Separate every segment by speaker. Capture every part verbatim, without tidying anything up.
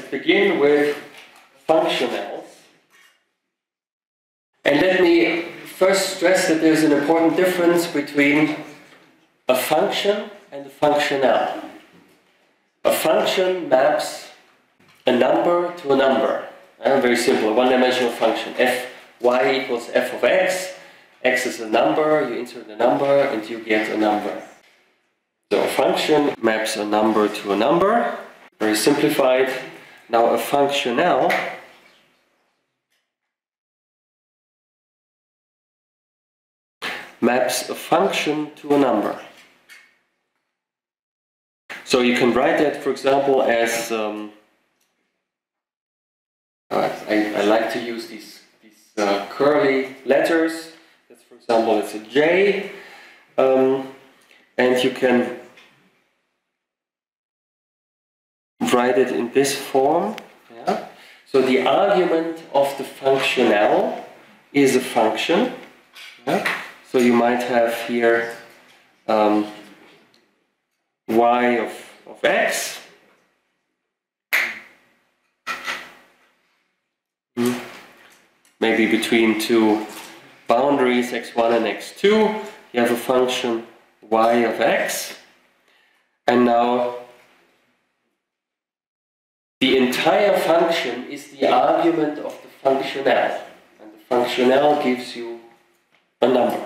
Speaker 1: begin with functionals. And let me first stress that there's an important difference between a function and a functional. A function maps a number to a number. Uh, very simple, a one-dimensional function. F y equals f of x. X is a number, you insert a number and you get a number. So a function maps a number to a number. Very simplified. Now a functional maps a function to a number. So you can write that, for example, as um, uh, I, I like to use these, these uh, curly letters. That's, for example, it's a J, um, and you can write it in this form. Yeah? So the argument of the functional is a function. Yeah? So you might have here um, y of, of x. Hmm. Maybe between two boundaries x one and x two, you have a function y of x. And now the entire function is the argument of the functional. And the functional gives you a number.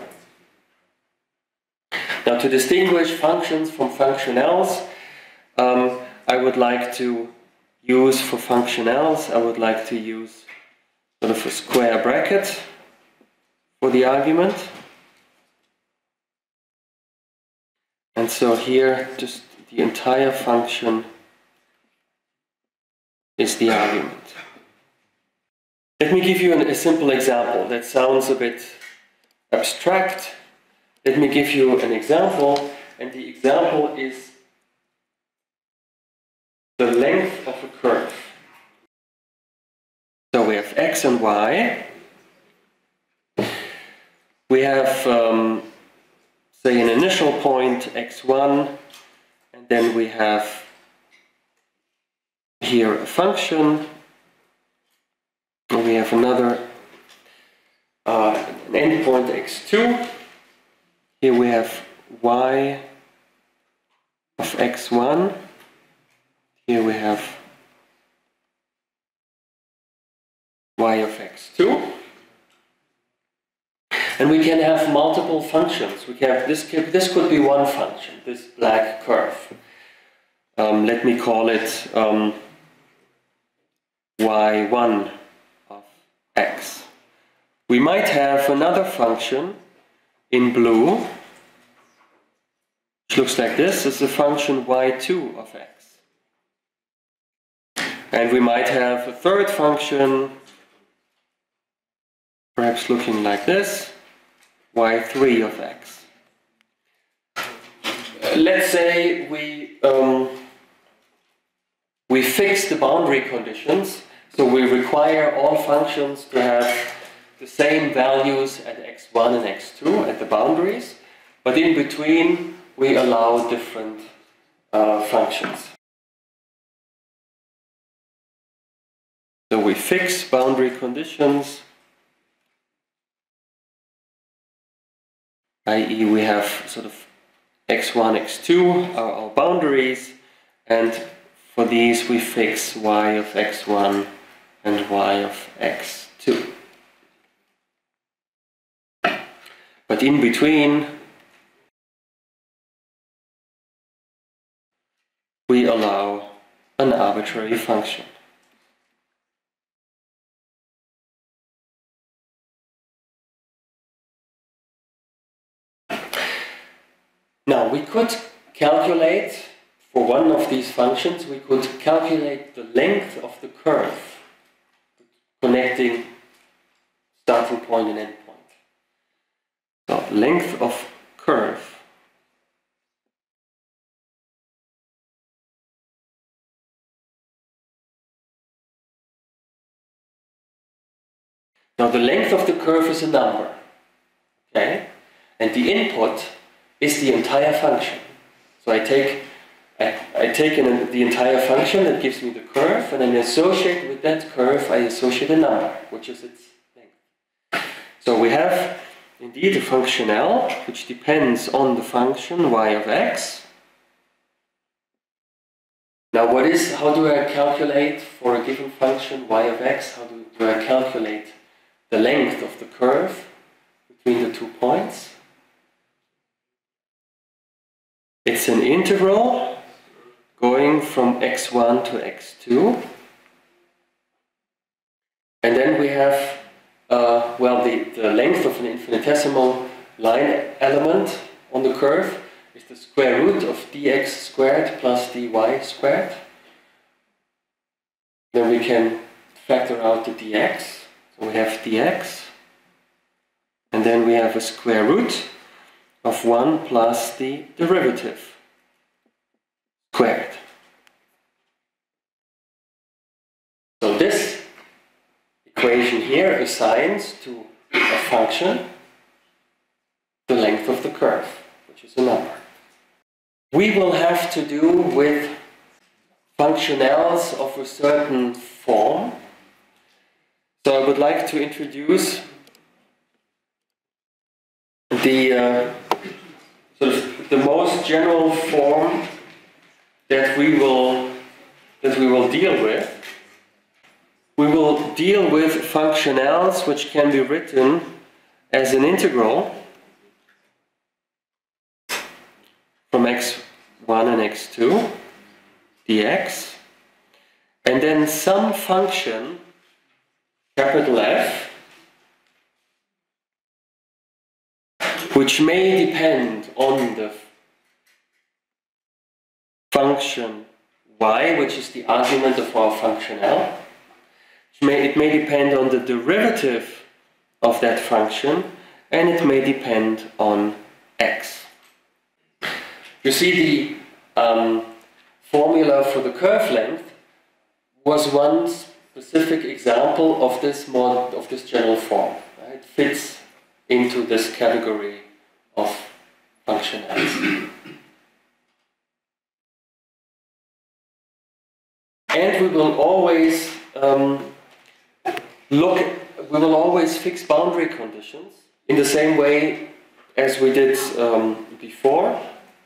Speaker 1: Now, to distinguish functions from functionals, um, I would like to use for functionals, I would like to use sort of a square bracket for the argument. And so here, just the entire function is the argument. Let me give you an, a simple example that sounds a bit abstract. Let me give you an example, and the example is the length of a curve. So we have x and y. We have, um, say, an initial point, x one, and then we have here a function, and we have another uh, an endpoint, x two. Here we have y of x one. Here we have y of x two. And we can have multiple functions. We can have this, this could be one function, this black curve. Um, let me call it um, y one of x. We might have another function in blue, which looks like this. It's a function y two of x. And we might have a third function, perhaps looking like this, y three of x. Let's say we, um, we fix the boundary conditions, so we require all functions to have the same values at x one and x two at the boundaries, but in between we allow different uh, functions. So we fix boundary conditions, that is we have sort of x one, x two are our boundaries, and for these we fix y of x one and y of x two. But in between, we allow an arbitrary function. Now, we could calculate, for one of these functions, we could calculate the length of the curve connecting starting point and end point. So, length of curve now the length of the curve is a number, okay, and the input is the entire function. So I take I, I I take in the entire function that gives me the curve, and then associate with that curve, I associate a number, which is its length. So we have indeed a function L, which depends on the function y of x. Now what is, how do I calculate for a given function y of x, how do, do I calculate the length of the curve between the two points? It's an integral going from x one to x two. And then we have, uh, well, the, the length of an infinitesimal line element on the curve is the square root of dx squared plus dy squared. Then we can factor out the dx. So we have dx. And then we have a square root of one plus the derivative squared. So this equation here assigns to a function the length of the curve, which is a number. We will have to do with functionals of a certain form. So I would like to introduce the uh, sort of the most general form that we will that we will deal with. We will deal with functionals which can be written as an integral from x one and x two dx, and then some function capital F which may depend on the function y, which is the argument of our function L. It may, it may depend on the derivative of that function, and it may depend on x. You see, the um, formula for the curve length was one specific example of this more of this general form. Right? It fits into this category of functionality. And we will always um, look, we will always fix boundary conditions in the same way as we did um, before.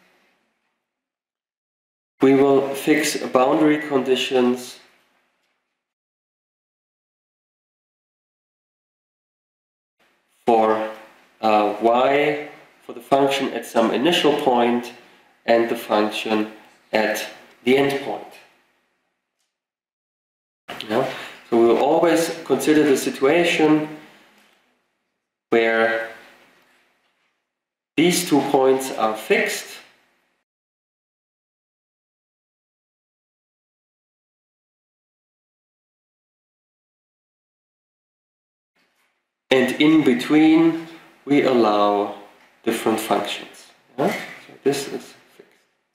Speaker 1: We will fix boundary conditions for uh, y, for the function at some initial point and the function at the end point. Yeah? So we will always consider the situation where these two points are fixed and in between we allow different functions. Yeah? So this is fixed.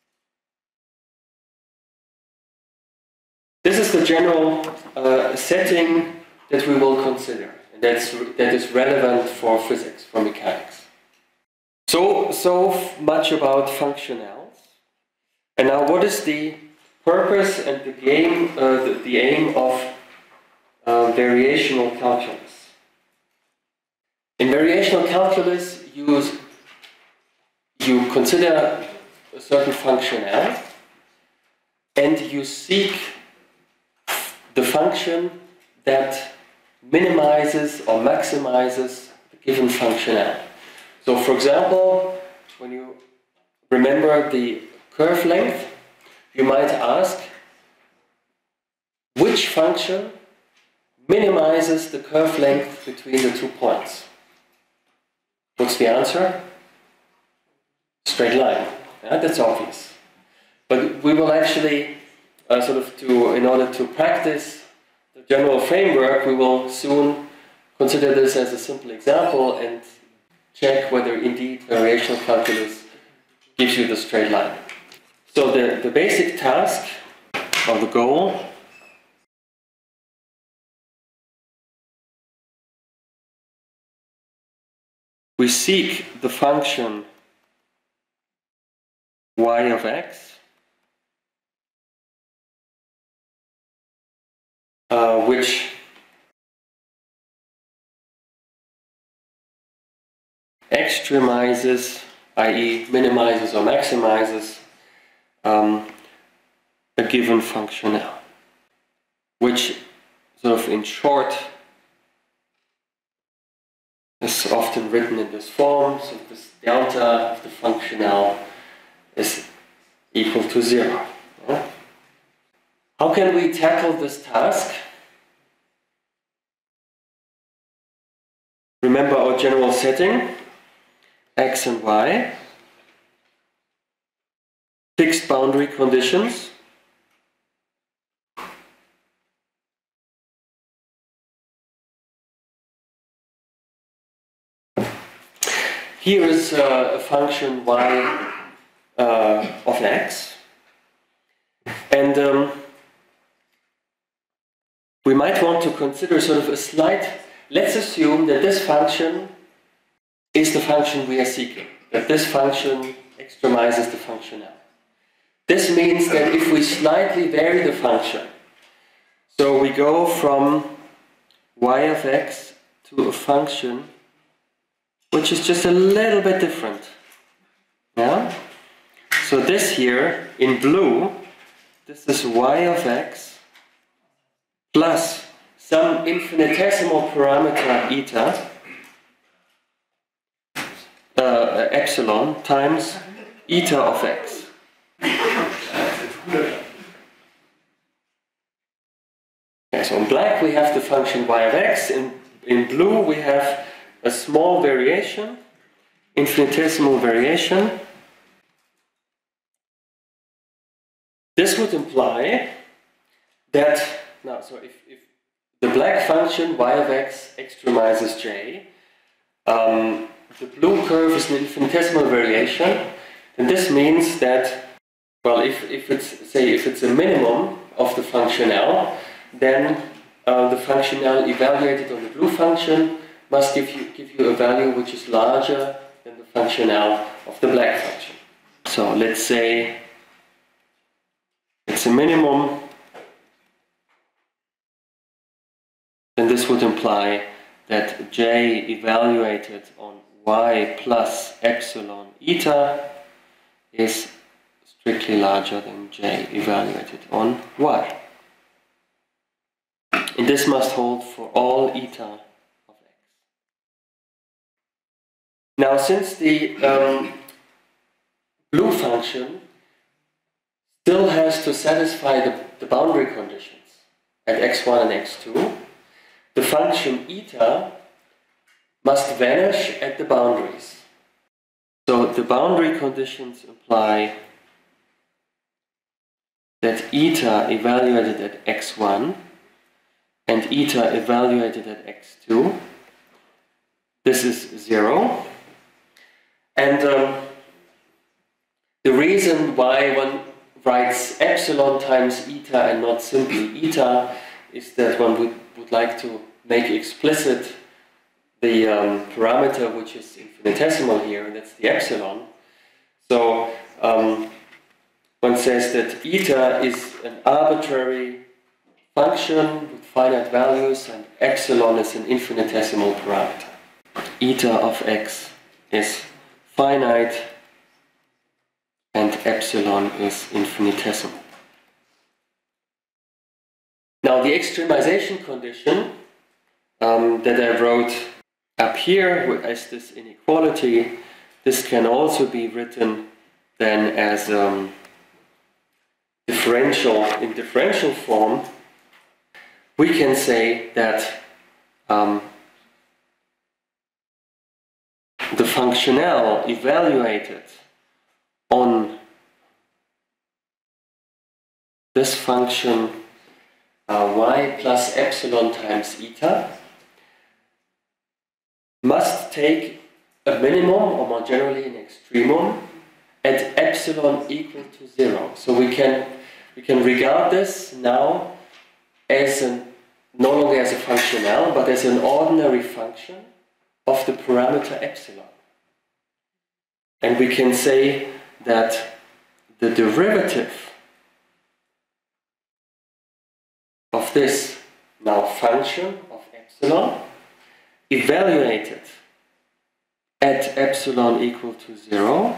Speaker 1: This is the general uh, setting that we will consider, and that's, that is relevant for physics, for mechanics. So, so much about functionals. And now what is the purpose and the game, uh, the, the aim of uh, variational calculus? In variational calculus, you, you consider a certain function L, and you seek the function that minimizes or maximizes the given function L. So for example, when you remember the curve length, you might ask, which function minimizes the curve length between the two points? What's the answer? Straight line. Yeah, that's obvious. But we will actually, uh, sort of to, in order to practice the general framework, we will soon consider this as a simple example and check whether indeed variational calculus gives you the straight line. So the, the basic task or the goal we seek the function y of x uh, which extremizes, that is minimizes or maximizes um, a given function L, which sort of in short is often written in this form, so this delta of the function L is equal to zero. Yeah? How can we tackle this task? Remember our general setting, x and y, fixed boundary conditions, here is uh, a function y uh, of x, and um, we might want to consider sort of a slight, let's assume that this function is the function we are seeking, that this function extremizes the function L. This means that if we slightly vary the function, so we go from y of x to a function which is just a little bit different. Yeah? So this here, in blue, this is y of x plus some infinitesimal parameter eta, uh, epsilon, times eta of x. Okay, so in black we have the function y of x, in, in blue we have a small variation, infinitesimal variation. This would imply that, now, so if, if the black function y of x extremizes j, um, the blue curve is an infinitesimal variation, and this means that, well, if, if it's, say, if it's a minimum of the function L, then uh, the function L evaluated on the blue function must give you, give you a value which is larger than the function L of the black function. So let's say it's a minimum, then this would imply that j evaluated on y plus epsilon eta is strictly larger than j evaluated on y. And this must hold for all eta of x. Now, since the um, blue function still has to satisfy the, the boundary conditions at x one and x two, the function eta must vanish at the boundaries. So the boundary conditions imply that eta evaluated at x one and eta evaluated at x two, this is zero. And um, the reason why one writes epsilon times eta and not simply eta is that one would, would like to make explicit the um, parameter which is infinitesimal here, and that's the epsilon. So um, one says that eta is an arbitrary function with finite values and epsilon is an infinitesimal parameter. Eta of x is finite and epsilon is infinitesimal. Now the extremization condition um, that I wrote up here as this inequality, this can also be written then as um, differential, in differential form. We can say that um, the function L evaluated on this function uh, y plus epsilon times eta must take a minimum, or more generally an extremum, at epsilon equal to zero. So we can we can regard this now as an, no longer as a function L, but as an ordinary function of the parameter epsilon. And we can say that the derivative of this now function of epsilon evaluated at epsilon equal to zero,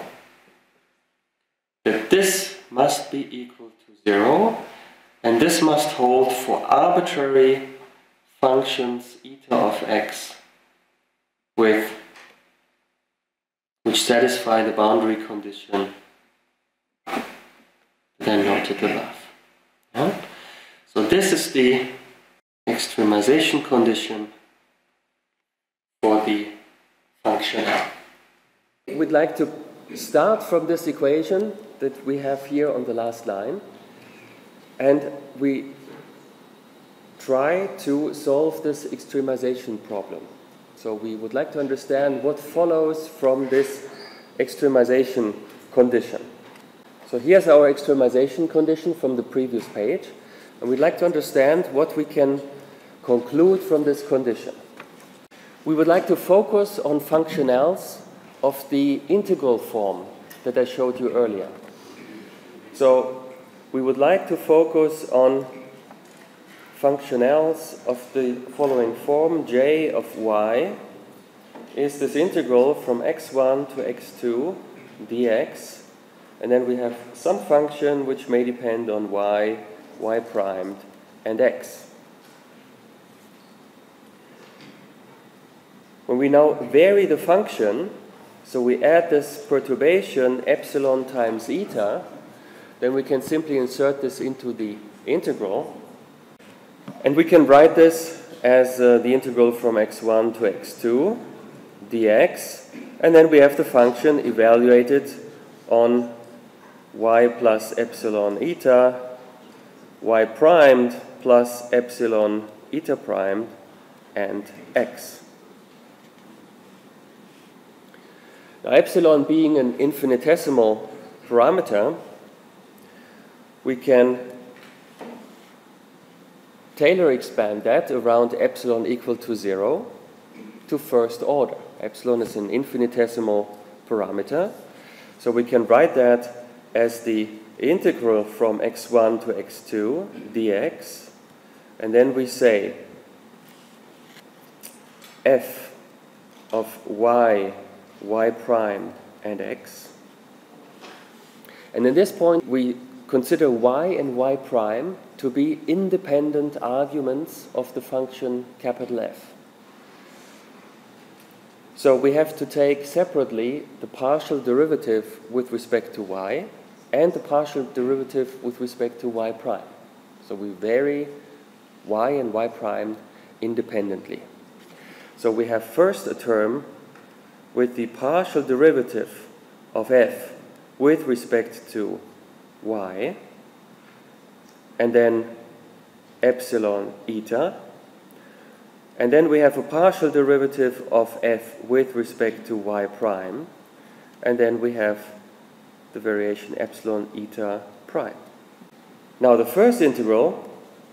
Speaker 1: that this must be equal to zero, and this must hold for arbitrary functions eta of x with which satisfy the boundary condition then noted above. Yeah? So this is the extremization condition for the function L. We'd like to start from this equation that we have here on the last line, and we try to solve this extremization problem. So we would like to understand what follows from this extremization condition. So here's our extremization condition from the previous page, and we'd like to understand what we can conclude from this condition. We would like to focus on functionals of the integral form that I showed you earlier. So we would like to focus on functionals of the following form. J of y is this integral from x one to x two dx, and then we have some function which may depend on y, y primed, and x. When we now vary the function, so we add this perturbation epsilon times eta, then we can simply insert this into the integral. And we can write this as uh, the integral from x one to x two dx. And then we have the function evaluated on y plus epsilon eta, y primed plus epsilon eta primed, and x. Now, epsilon being an infinitesimal parameter, we can Taylor expand that around epsilon equal to zero to first order. Epsilon is an infinitesimal parameter, so we can write that as the integral from x one to x two dx, and then we say f of y, y prime, and x. And at this point we consider y and y prime to be independent arguments of the function capital F. So we have to take separately the partial derivative with respect to y and the partial derivative with respect to y prime. So we vary y and y prime independently. So we have first a term with the partial derivative of f with respect to y, and then epsilon eta, and then we have a partial derivative of f with respect to y prime, and then we have the variation epsilon eta prime. Now the first integral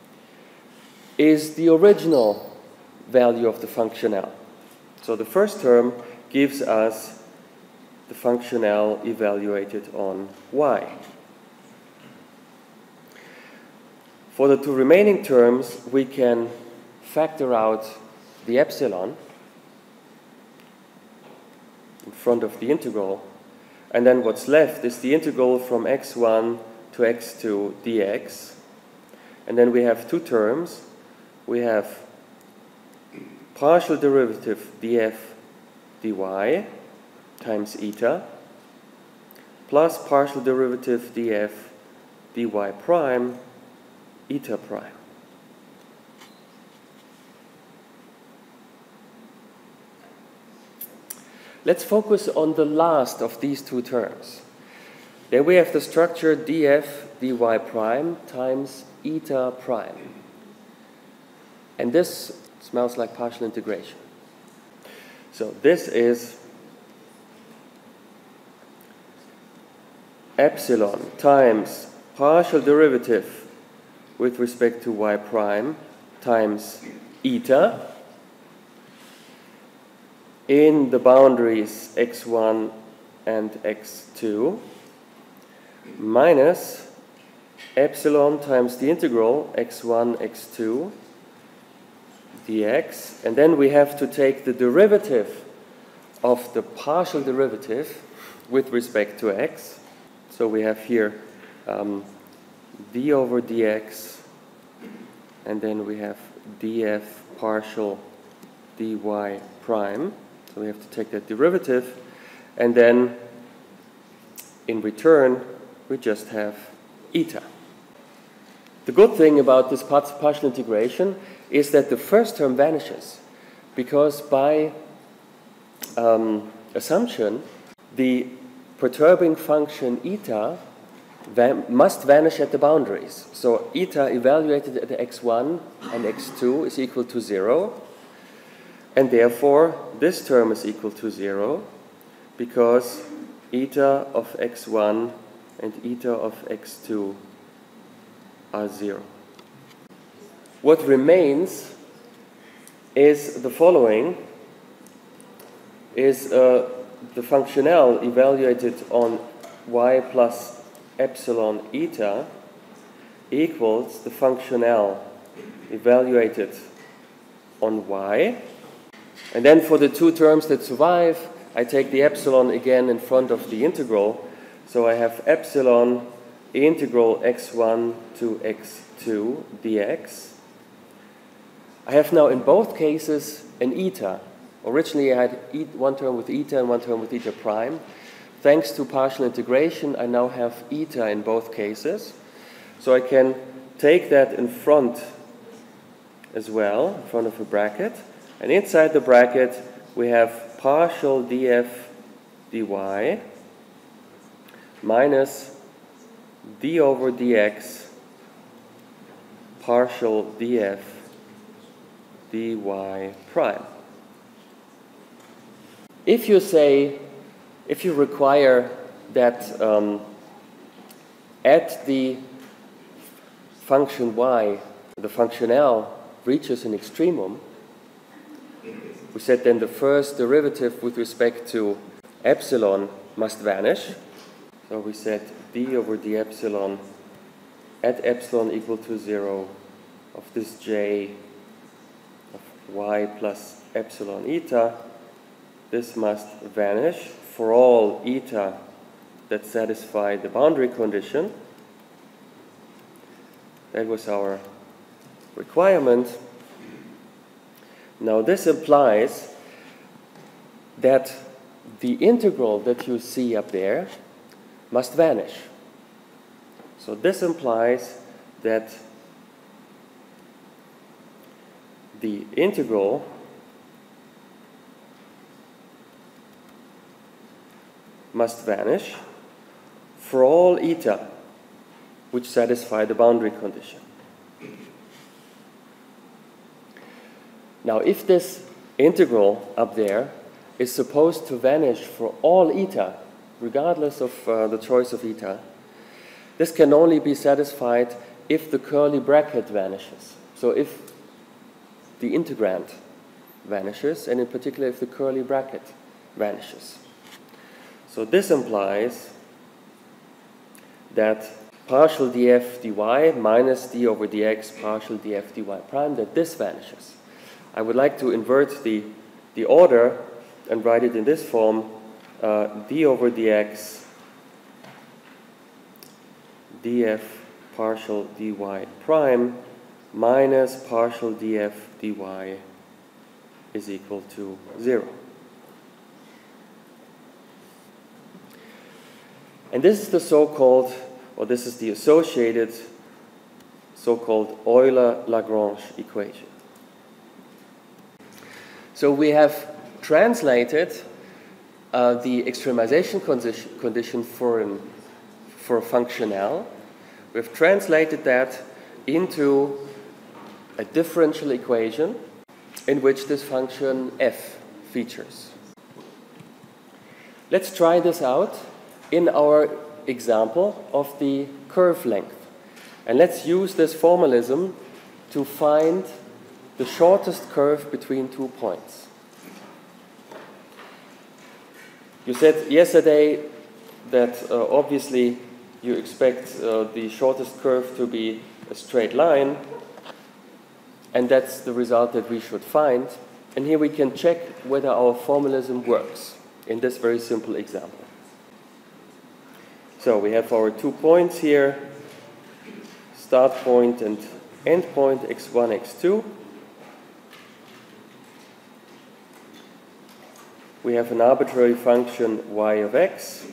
Speaker 1: is the original value of the function L. So the first term gives us the function L evaluated on y. For the two remaining terms, we can factor out the epsilon in front of the integral, and then what's left is the integral from x one to x two dx, and then we have two terms. We have partial derivative df dy times eta plus partial derivative df dy prime eta prime. Let's focus on the last of these two terms. There we have the structure df dy prime times eta prime. And this smells like partial integration. So this is epsilon times partial derivative with respect to y prime times eta in the boundaries x one and x two minus epsilon times the integral x one, x two dx, and then we have to take the derivative of the partial derivative with respect to x. So we have here um, d over dx, and then we have df partial dy prime. So we have to take that derivative, and then in return we just have eta. The good thing about this partial integration is that the first term vanishes, because by um, assumption the perturbing function eta va must vanish at the boundaries. So eta evaluated at x one and x two is equal to zero, and therefore this term is equal to zero because eta of x one and eta of x two are zero. What remains is the following, is uh, the functional evaluated on y plus epsilon eta equals the functional evaluated on y. And then for the two terms that survive, I take the epsilon again in front of the integral. So I have epsilon integral x one to x two dx. I have now in both cases an eta. Originally I had one term with eta and one term with eta prime. Thanks to partial integration, I now have eta in both cases. So I can take that in front as well, in front of a bracket. And inside the bracket we have partial df dy minus d over dx partial df dy prime. If you say, if you require that um, at the function y, the function L reaches an extremum, we said then the first derivative with respect to epsilon must vanish. So we said d over d epsilon at epsilon equal to zero of this j of y plus epsilon eta. This must vanish for all eta that satisfy the boundary condition. That was our requirement. Now this implies that the integral that you see up there must vanish. So this implies that the integral must vanish for all eta which satisfy the boundary condition. Now, if this integral up there is supposed to vanish for all eta, regardless of uh, the choice of eta, this can only be satisfied if the curly bracket vanishes. So if the integrand vanishes, and in particular if the curly bracket vanishes. So this implies that partial df dy minus d over dx partial df dy prime, that this vanishes. I would like to invert the, the order and write it in this form, uh, d over dx df partial dy prime minus partial df dy is equal to zero. And this is the so-called, or this is the associated so-called Euler-Lagrange equation. So we have translated uh, the extremization condition, condition for, an, for a function L. We've translated that into a differential equation in which this function f features. Let's try this out in our example of the curve length. And let's use this formalism to find the shortest curve between two points. You said yesterday that uh, obviously you expect uh, the shortest curve to be a straight line. and that's the result that we should find. And here we can check whether our formalism works in this very simple example. So we have our two points here, start point and end point, x one, x two. We have an arbitrary function y of x.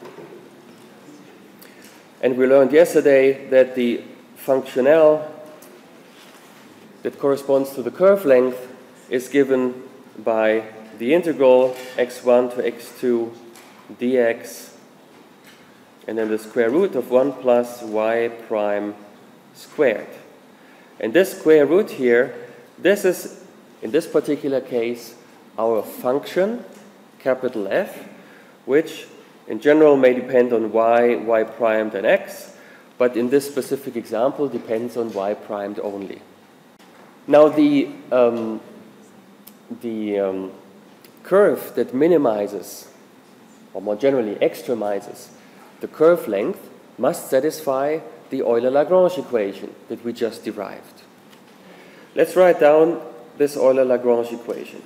Speaker 1: And we learned yesterday that the function L that corresponds to the curve length is given by the integral x one to x two dx and then the square root of one plus y prime squared. And this square root here, this is, in this particular case, our function, capital F, which in general may depend on y, y primed, and x, but in this specific example depends on y primed only. Now the, um, the um, curve that minimizes, or more generally extremizes, the curve length must satisfy the Euler-Lagrange equation that we just derived. Let's write down this Euler-Lagrange equation.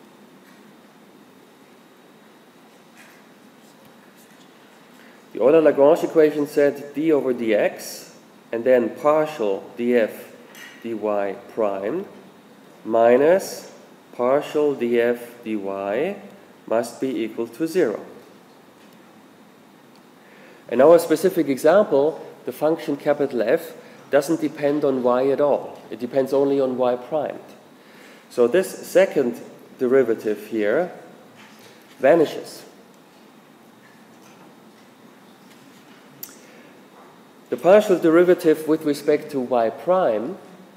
Speaker 1: The Euler-Lagrange equation said d over dx and then partial df dy prime minus partial df dy must be equal to zero. In our specific example, the function capital F doesn't depend on y at all. It depends only on y primed. So this second derivative here vanishes. The partial derivative with respect to y prime,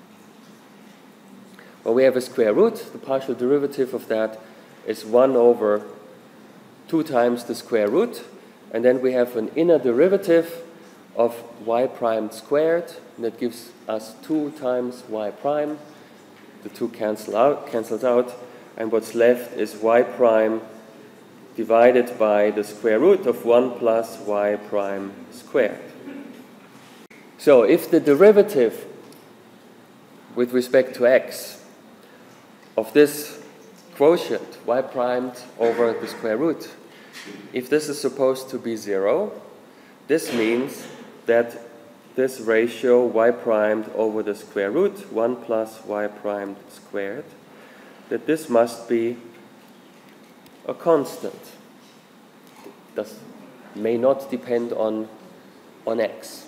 Speaker 1: well, we have a square root. The partial derivative of that is one over two times the square root. And then we have an inner derivative of y prime squared, and that gives us two times y prime. The two cancel out, cancels out, and what's left is y prime divided by the square root of one plus y prime squared. So if the derivative with respect to x of this quotient, y primed over the square root, if this is supposed to be zero, this means that this ratio y primed over the square root, one plus y primed squared, that this must be a constant. This may not depend on, on x.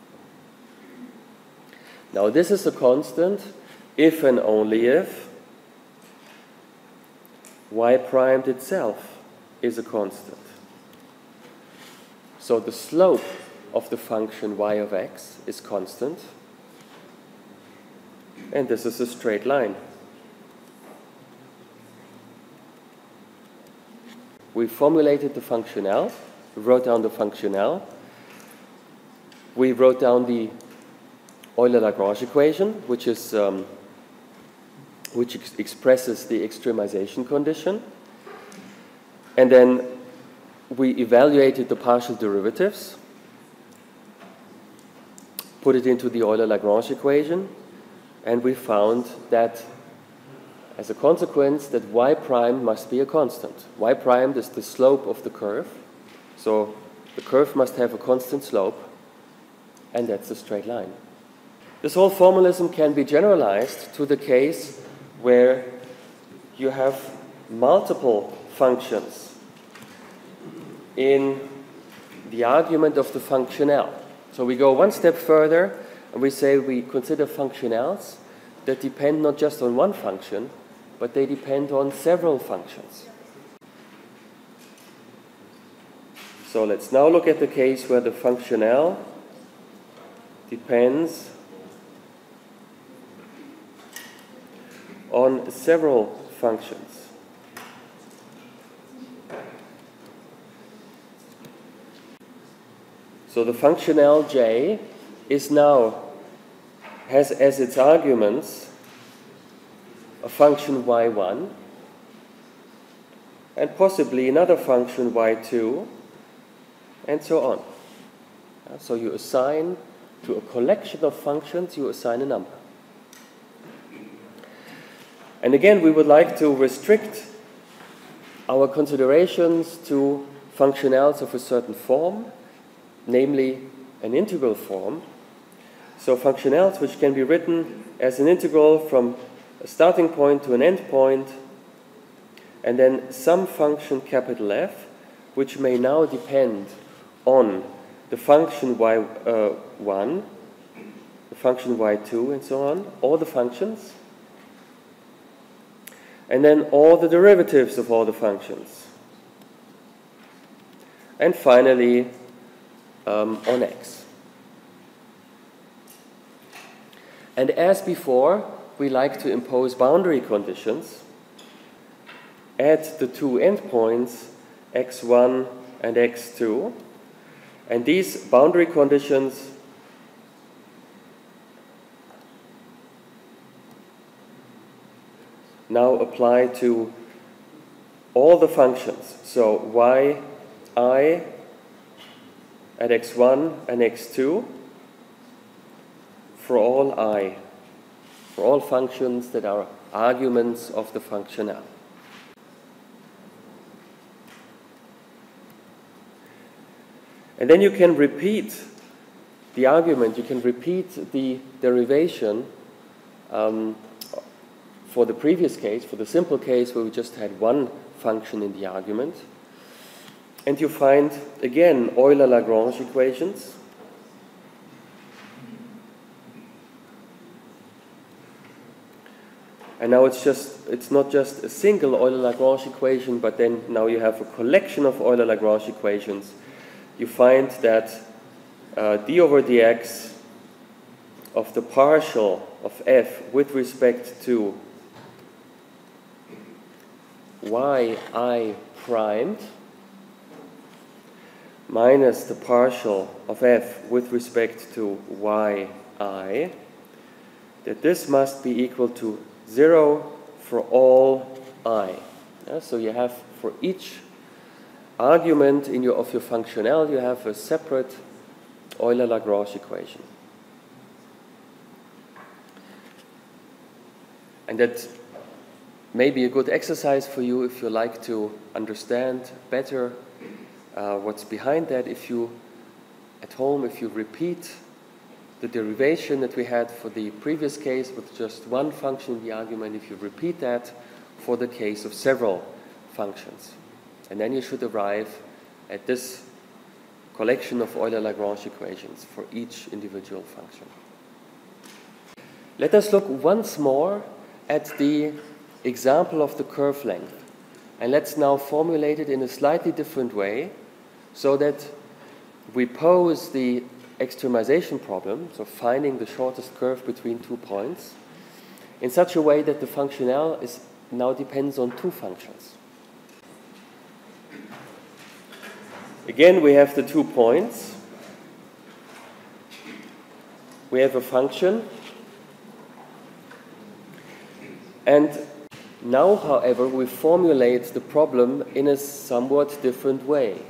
Speaker 1: Now this is a constant if and only if y primed itself is a constant. So the slope of the function y of x is constant, and this is a straight line. We formulated the function L, we wrote down the function L, we wrote down the Euler-Lagrange equation, which is um, which ex expresses the extremization condition. And then we evaluated the partial derivatives, put it into the Euler-Lagrange equation, and we found that as a consequence that y prime must be a constant. Y prime is the slope of the curve, so the curve must have a constant slope, and that's a straight line. This whole formalism can be generalized to the case where you have multiple functions in the argument of the function L. So we go one step further and we say we consider function L's that depend not just on one function, but they depend on several functions. So let's now look at the case where the function L depends on several functions. So the function Lj is now, has as its arguments a function y one and possibly another function y two and so on. So you assign to a collection of functions, you assign a number. And again, we would like to restrict our considerations to functionals of a certain form, namely an integral form. So functionals which can be written as an integral from a starting point to an end point, and then some function capital F, which may now depend on the function y one, the function y two, and so on, all the functions, and then all the derivatives of all the functions. And finally, um, on x. And as before, we like to impose boundary conditions at the two endpoints, x one and x two. And these boundary conditions now apply to all the functions. So y I at x one and x two for all I, for all functions that are arguments of the function L. And then you can repeat the argument, you can repeat the derivation um, for the previous case, for the simple case where we just had one function in the argument. And you find, again, Euler-Lagrange equations. And now it's just, it's not just a single Euler-Lagrange equation, but then now you have a collection of Euler-Lagrange equations. You find that uh, d over dx of the partial of f with respect to yi primed minus the partial of f with respect to yi, that this must be equal to zero for all I. Yeah, so you have for each argument in your, of your functional, you have a separate Euler-Lagrange equation. And that may be a good exercise for you if you like to understand better uh, what's behind that. If you, at home, if you repeat the derivation that we had for the previous case with just one function in the argument, if you repeat that for the case of several functions. And then you should arrive at this collection of Euler-Lagrange equations for each individual function. Let us look once more at the example of the curve length. And let's now formulate it in a slightly different way so that we pose the extremization problem, so finding the shortest curve between two points, in such a way that the function L is now depends on two functions. Again, we have the two points. We have a function. And now, however, we formulate the problem in a somewhat different way.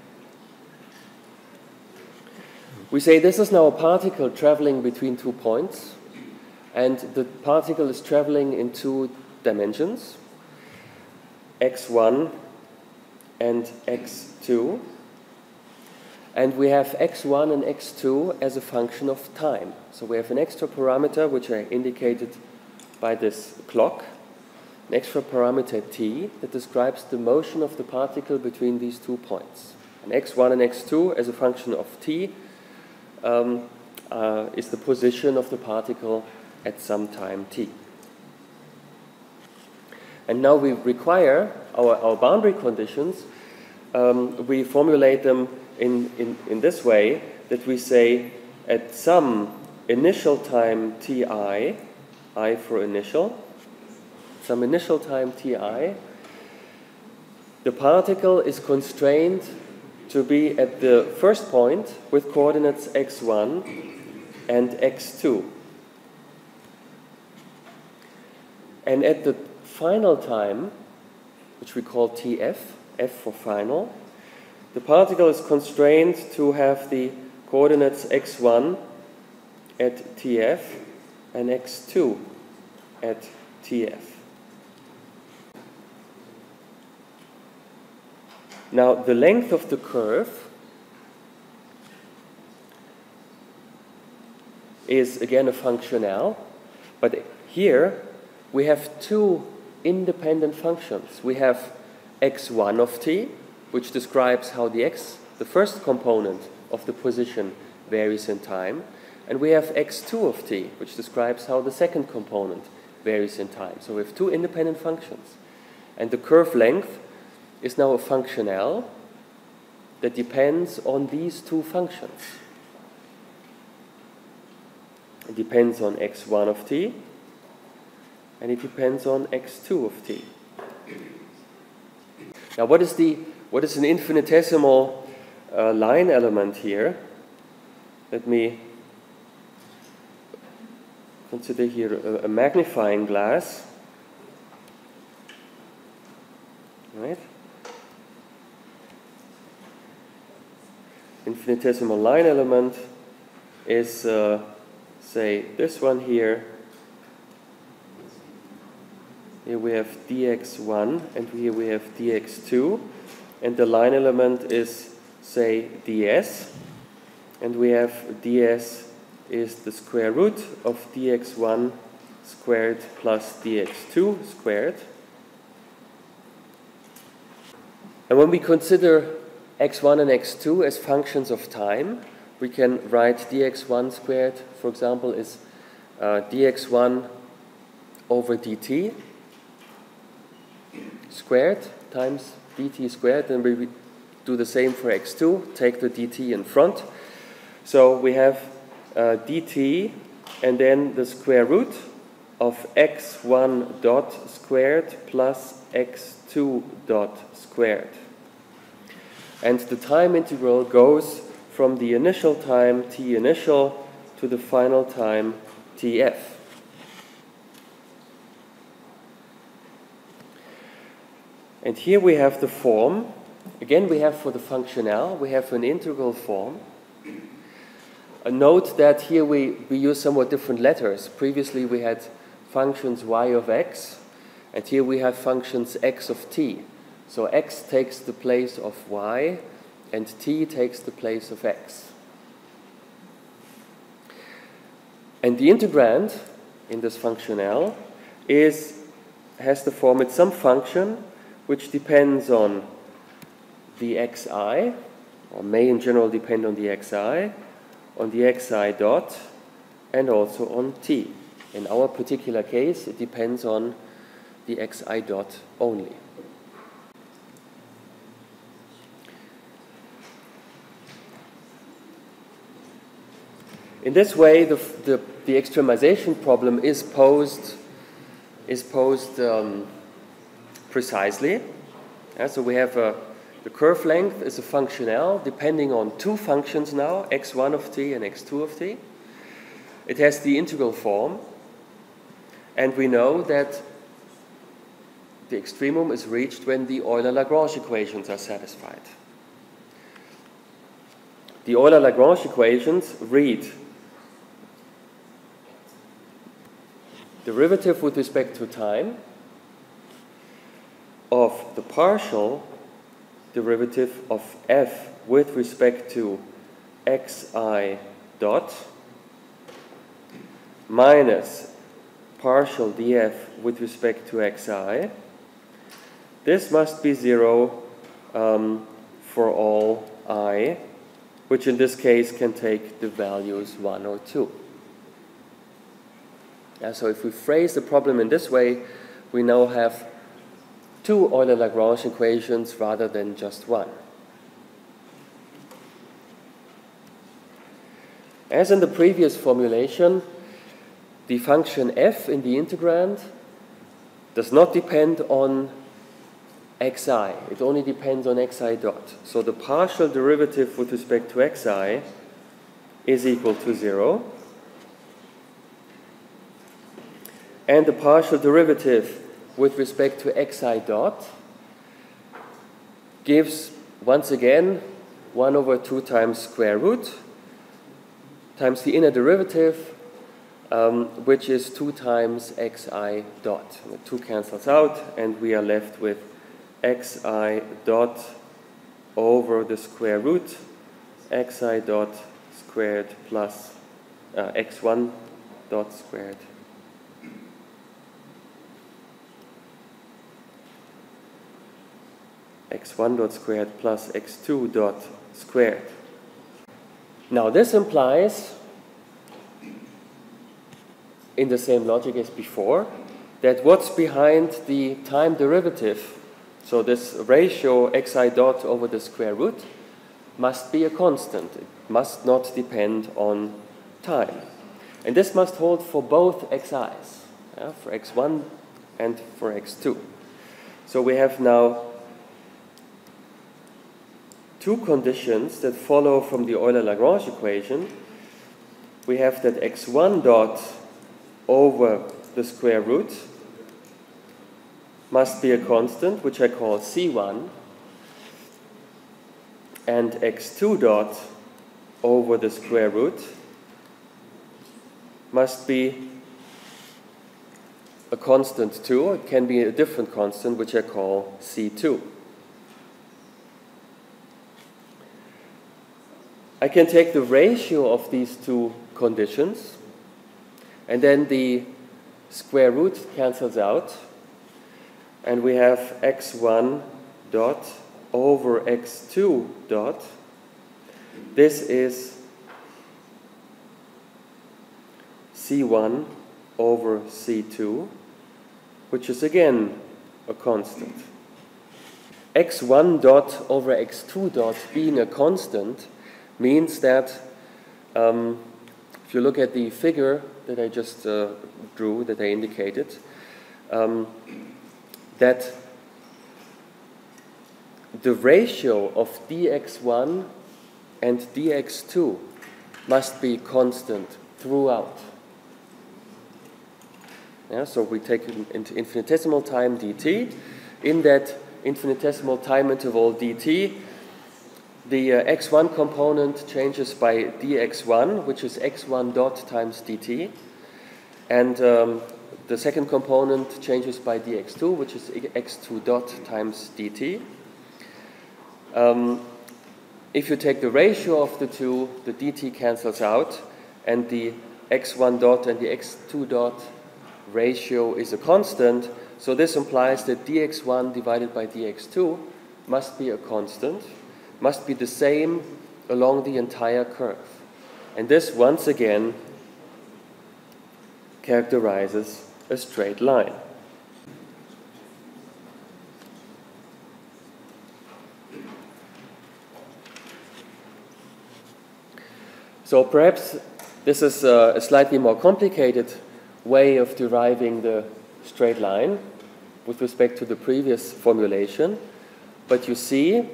Speaker 1: We say this is now a particle traveling between two points, and the particle is traveling in two dimensions, x one and x two. And we have x one and x two as a function of time. So we have an extra parameter, which I indicated by this clock, an extra parameter t that describes the motion of the particle between these two points. And x one and x two as a function of t um, uh, is the position of the particle at some time t. And now we require our, our boundary conditions, um, we formulate them In, in, in this way, that we say at some initial time ti, I for initial, some initial time ti, the particle is constrained to be at the first point with coordinates x one and x two. And at the final time, which we call tf, f for final, the particle is constrained to have the coordinates x one at tf and x two at tf. Now, the length of the curve is again a function L, but here we have two independent functions. We have x one of t, which describes how the x, the first component of the position, varies in time, and we have x two of t, which describes how the second component varies in time. So we have two independent functions. And the curve length is now a function L that depends on these two functions. It depends on x one of t, and it depends on x two of t. Now, what is the what is an infinitesimal uh, line element here? Let me consider here a, a magnifying glass. Right? Infinitesimal line element is, uh, say, this one here. Here we have d x one, and here we have d x two, and the line element is, say, ds, and we have ds is the square root of d x one squared plus d x two squared. And when we consider x one and x two as functions of time, we can write d x one squared, for example, is uh, d x one over dt squared times dt squared, and we do the same for x two, take the dt in front. So we have uh, dt and then the square root of x one dot squared plus x two dot squared. And the time integral goes from the initial time t initial to the final time tf. And here we have the form. Again, we have for the function L, we have an integral form. A note that here we, we use somewhat different letters. Previously we had functions y of x, and here we have functions x of t. So x takes the place of y, and t takes the place of x. And the integrand in this function L is, has the form, it's some function which depends on the xi, or may in general depend on the xi, on the xi dot, and also on t. In our particular case, it depends on the xi dot only. In this way, the, the, the extremization problem is posed, is posed um, precisely. Yeah, so we have a, the curve length is a function L depending on two functions now, x one of t and x two of t. It has the integral form, and we know that the extremum is reached when the Euler-Lagrange equations are satisfied. The Euler-Lagrange equations read derivative with respect to time of the partial derivative of f with respect to xi dot minus partial df with respect to xi. This must be zero um, for all I, which in this case can take the values one or two. Yeah, so if we phrase the problem in this way, we now have two Euler-Lagrange equations rather than just one. As in the previous formulation, the function f in the integrand does not depend on xi. It only depends on xi dot. So the partial derivative with respect to xi is equal to zero. And the partial derivative with respect to xi dot gives, once again, one over two times square root times the inner derivative, um, which is two times xi dot. The two cancels out, and we are left with xi dot over the square root xi dot squared plus uh, x one dot squared x one dot squared plus x two dot squared. Now this implies, in the same logic as before, that what's behind the time derivative, so this ratio xi dot over the square root, must be a constant. It must not depend on time. And this must hold for both xi's, yeah, for x one and for x two. So we have now two conditions that follow from the Euler-Lagrange equation. We have that x one dot over the square root must be a constant, which I call c one, and x two dot over the square root must be a constant too. It can be a different constant, which I call c two. I can take the ratio of these two conditions, and then the square root cancels out, and we have x one dot over x two dot. This is c one over c two, which is again a constant. x one dot over x two dot being a constant means that um, if you look at the figure that I just uh, drew, that I indicated, um, that the ratio of d x one and d x two must be constant throughout. Yeah, so we take into infinitesimal time dt. In that infinitesimal time interval dt, the uh, x one component changes by d x one, which is x one dot times dt, and um, the second component changes by d x two, which is x two dot times dt. Um, if you take the ratio of the two, the dt cancels out, and the x one dot and the x two dot ratio is a constant, so this implies that d x one divided by d x two must be a constant, must be the same along the entire curve. And this, once again, characterizes a straight line. So perhaps this is a, a slightly more complicated way of deriving the straight line with respect to the previous formulation, but you see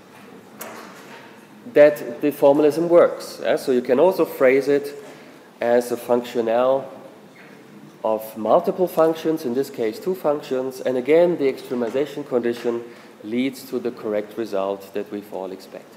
Speaker 1: that the formalism works. Yeah? So you can also phrase it as a functionale of multiple functions, in this case two functions, and again the extremization condition leads to the correct result that we've all expected.